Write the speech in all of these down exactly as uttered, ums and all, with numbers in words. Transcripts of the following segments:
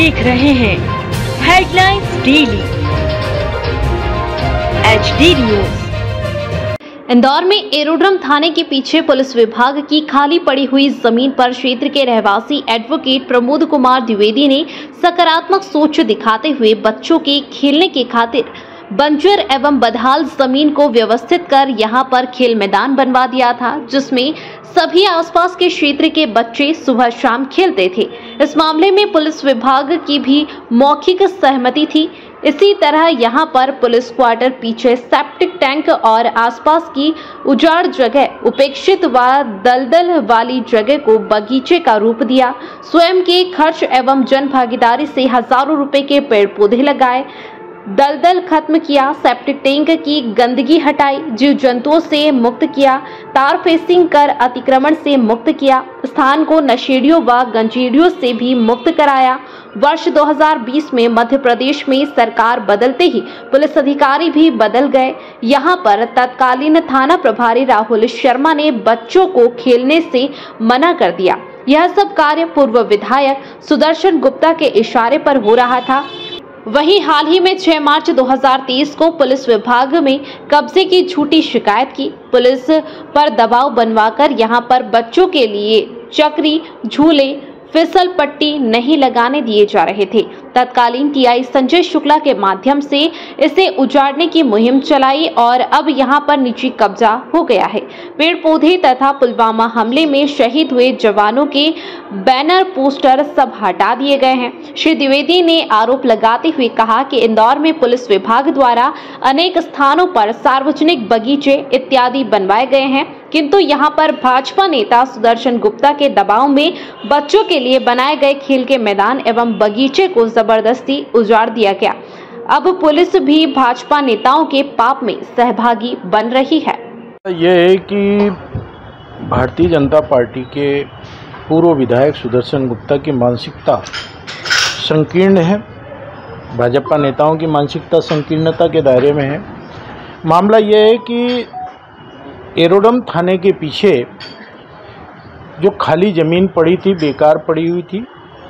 देख रहे हैं headlines daily HD news. Indore में एरोड्रम थाने के पीछे पुलिस विभाग की खाली पड़ी हुई जमीन पर क्षेत्र के रहवासी एडवोकेट प्रमोद कुमार द्विवेदी ने सकारात्मक सोच दिखाते हुए बच्चों के खेलने के खातिर बंजर एवं बदहाल जमीन को व्यवस्थित कर यहां पर खेल मैदान बनवा दिया था, जिसमें सभी आसपास के क्षेत्र के बच्चे सुबह शाम खेलते थे। इस मामले में पुलिस विभाग की भी मौखिक सहमति थी। इसी तरह यहां पर पुलिस क्वार्टर पीछे सेप्टिक टैंक और आसपास की उजाड़ जगह उपेक्षित व दलदल वाली जगह को बगीचे का रूप दिया। स्वयं के खर्च एवं जन भागीदारी से हजारों रुपए के पेड़ पौधे लगाए, दलदल खत्म किया, सेप्टिक टैंक की गंदगी हटाई, जीव जंतुओं से मुक्त किया, तार फेंसिंग कर अतिक्रमण से मुक्त किया, स्थान को नशेड़ियों व गंजेड़ियों से भी मुक्त कराया। वर्ष दो हज़ार बीस में मध्य प्रदेश में सरकार बदलते ही पुलिस अधिकारी भी बदल गए। यहां पर तत्कालीन थाना प्रभारी राहुल शर्मा ने बच्चों को खेलने से मना कर दिया। यह सब कार्य पूर्व विधायक सुदर्शन गुप्ता के इशारे पर हो रहा था। वहीं हाल ही में छह मार्च दो हज़ार तेईस को पुलिस विभाग में कब्जे की झूठी शिकायत की। पुलिस पर दबाव बनवाकर यहां पर बच्चों के लिए चक्री, झूले, फिसल पट्टी नहीं लगाने दिए जा रहे थे। तत्कालीन टीआई संजय शुक्ला के माध्यम से इसे उजाड़ने की मुहिम चलाई और अब यहां पर निजी कब्जा हो गया है। पेड़ पौधे तथा पुलवामा हमले में शहीद हुए जवानों के बैनर, पोस्टर सब हटा दिए गए हैं। श्री द्विवेदी ने आरोप लगाते हुए कहा कि इंदौर में पुलिस विभाग द्वारा अनेक स्थानों पर सार्वजनिक बगीचे इत्यादि बनवाए गए हैं, किंतु यहां पर भाजपा नेता सुदर्शन गुप्ता के दबाव में बच्चों के लिए बनाए गए खेल के मैदान एवं बगीचे को जबरदस्ती उजाड़ दिया गया। अब पुलिस भी भाजपा नेताओं के पाप में सहभागी बन रही है। ये है कि भारतीय जनता पार्टी के पूर्व विधायक सुदर्शन गुप्ता की मानसिकता संकीर्ण है, भाजपा नेताओं की मानसिकता संकीर्णता के दायरे में है। मामला ये है कि एरोड्रम थाने के पीछे जो खाली ज़मीन पड़ी थी, बेकार पड़ी हुई थी,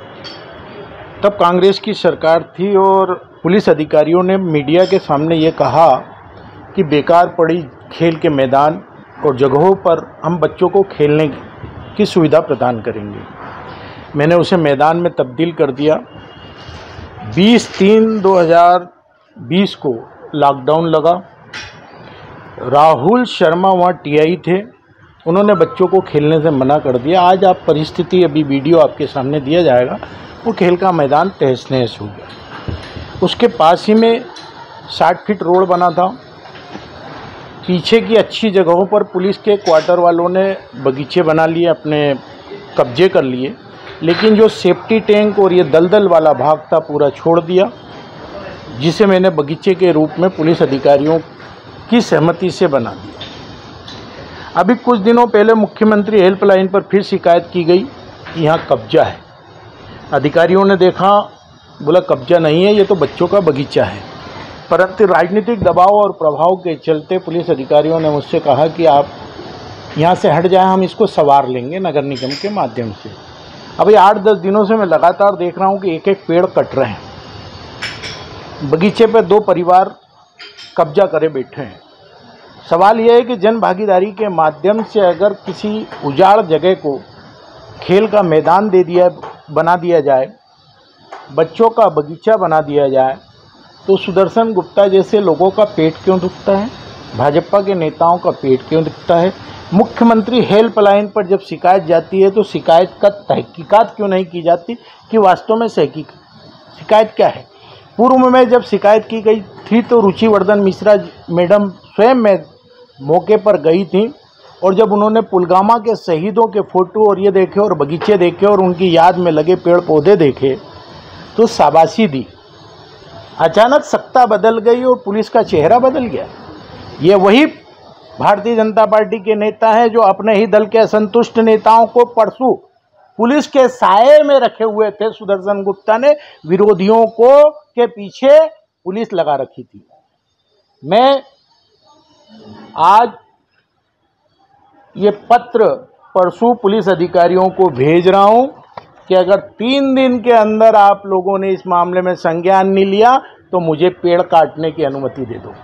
तब कांग्रेस की सरकार थी और पुलिस अधिकारियों ने मीडिया के सामने ये कहा कि बेकार पड़ी खेल के मैदान और जगहों पर हम बच्चों को खेलने की सुविधा प्रदान करेंगे। मैंने उसे मैदान में तब्दील कर दिया। बीस तीन दो हज़ार बीस को लॉकडाउन लगा। राहुल शर्मा वहाँ टीआई थे, उन्होंने बच्चों को खेलने से मना कर दिया। आज आप परिस्थिति, अभी वीडियो आपके सामने दिया जाएगा, वो खेल का मैदान तहस नहस हो गया। उसके पास ही में साठ फीट रोड बना था। पीछे की अच्छी जगहों पर पुलिस के क्वार्टर वालों ने बगीचे बना लिए, अपने कब्जे कर लिए, लेकिन जो सेफ्टी टैंक और ये दलदल वाला भाग था पूरा छोड़ दिया, जिसे मैंने बगीचे के रूप में पुलिस अधिकारियों की सहमति से बना दिया। अभी कुछ दिनों पहले मुख्यमंत्री हेल्पलाइन पर फिर शिकायत की गई कि यहाँ कब्जा है। अधिकारियों ने देखा, बोला कब्जा नहीं है, ये तो बच्चों का बगीचा है। परंतु राजनीतिक दबाव और प्रभाव के चलते पुलिस अधिकारियों ने मुझसे कहा कि आप यहाँ से हट जाएं, हम इसको संवार लेंगे नगर निगम के माध्यम से। अभी आठ दस दिनों से मैं लगातार देख रहा हूँ कि एक एक पेड़ कट रहे हैं। बगीचे पर दो परिवार कब्जा करे बैठे हैं। सवाल यह है कि जन भागीदारी के माध्यम से अगर किसी उजाड़ जगह को खेल का मैदान दे दिया बना दिया जाए, बच्चों का बगीचा बना दिया जाए, तो सुदर्शन गुप्ता जैसे लोगों का पेट क्यों दुखता है, भाजपा के नेताओं का पेट क्यों दुखता है। मुख्यमंत्री हेल्पलाइन पर जब शिकायत जाती है तो शिकायत का तहकीकात क्यों नहीं की जाती कि वास्तव में सही शिकायत क्या है। पूर्व में जब शिकायत की गई थी तो रुचिवर्धन मिश्रा मैडम स्वयं में मौके पर गई थी और जब उन्होंने पुलवामा के शहीदों के फोटो और ये देखे और बगीचे देखे और उनकी याद में लगे पेड़ पौधे देखे तो शाबाशी दी। अचानक सत्ता बदल गई और पुलिस का चेहरा बदल गया। ये वही भारतीय जनता पार्टी के नेता हैं जो अपने ही दल के असंतुष्ट नेताओं को परसों पुलिस के साये में रखे हुए थे। सुदर्शन गुप्ता ने विरोधियों को के पीछे पुलिस लगा रखी थी। मैं आज ये पत्र परसों पुलिस अधिकारियों को भेज रहा हूं कि अगर तीन दिन के अंदर आप लोगों ने इस मामले में संज्ञान नहीं लिया तो मुझे पेड़ काटने की अनुमति दे दो,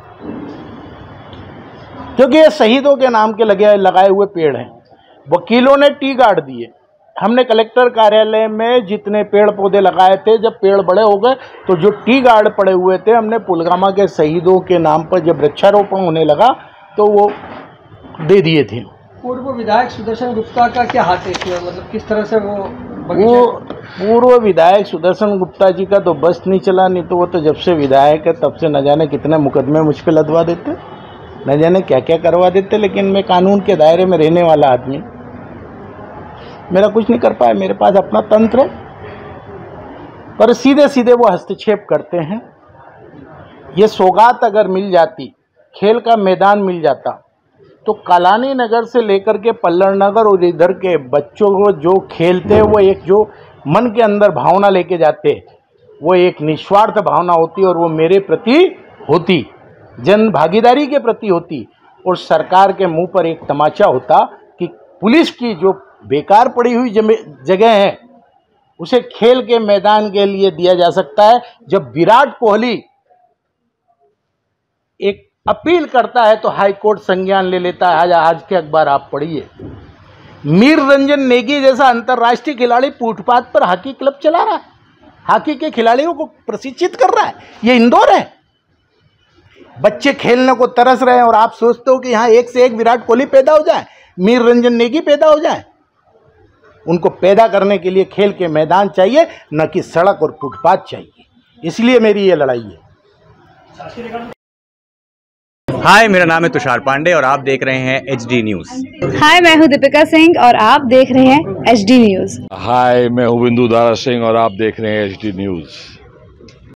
क्योंकि ये शहीदों के नाम के लगे लगाए हुए पेड़ हैं। वकीलों ने टी गार्ड दिए, हमने कलेक्टर कार्यालय में जितने पेड़ पौधे लगाए थे, जब पेड़ बड़े हो गए तो जो टी गार्ड पड़े हुए थे हमने पुलवामा के शहीदों के नाम पर जब वृक्षारोपण होने लगा तो वो दे दिए थे। पूर्व विधायक सुदर्शन गुप्ता का क्या हाथ है इसमें, मतलब किस तरह से वो वो पूर्व विधायक सुदर्शन गुप्ता जी का तो बस नहीं चला, नहीं तो वो तो जब से विधायक है तब से न जाने कितने मुकदमे मुझ पर लदवा देते, न जाने क्या क्या करवा देते। लेकिन मैं कानून के दायरे में रहने वाला आदमी, मेरा कुछ नहीं कर पाया, मेरे पास अपना तंत्र है, पर सीधे सीधे वो हस्तक्षेप करते हैं। ये सौगात अगर मिल जाती, खेल का मैदान मिल जाता, तो कलानी नगर से लेकर के पल्लड़ नगर और इधर के बच्चों को जो खेलते वो एक जो मन के अंदर भावना लेके जाते, वो एक निस्वार्थ भावना होती और वो मेरे प्रति होती, जन भागीदारी के प्रति होती। और सरकार के मुंह पर एक तमाचा होता कि पुलिस की जो बेकार पड़ी हुई जगह है उसे खेल के मैदान के लिए दिया जा सकता है। जब विराट कोहली एक अपील करता है तो हाई कोर्ट संज्ञान ले लेता है। आज आज के अखबार आप पढ़िए, मीर रंजन नेगी जैसा अंतर्राष्ट्रीय खिलाड़ी फुटपाथ पर हॉकी क्लब चला रहा है, हॉकी के खिलाड़ियों को प्रशिक्षित कर रहा है। ये इंदौर है, बच्चे खेलने को तरस रहे हैं और आप सोचते हो कि यहाँ एक से एक विराट कोहली पैदा हो जाए, मीर रंजन नेगी पैदा हो जाए। उनको पैदा करने के लिए खेल के मैदान चाहिए, न कि सड़क और फुटपाथ चाहिए। इसलिए मेरी ये लड़ाई है। हाय, मेरा नाम है तुषार पांडे और आप देख रहे हैं एच डी न्यूज़। हाय, मैं हूं दीपिका सिंह और आप देख रहे हैं एच डी न्यूज़। हाय, मैं हूं बिंदु दारा सिंह और आप देख रहे हैं एच डी न्यूज़।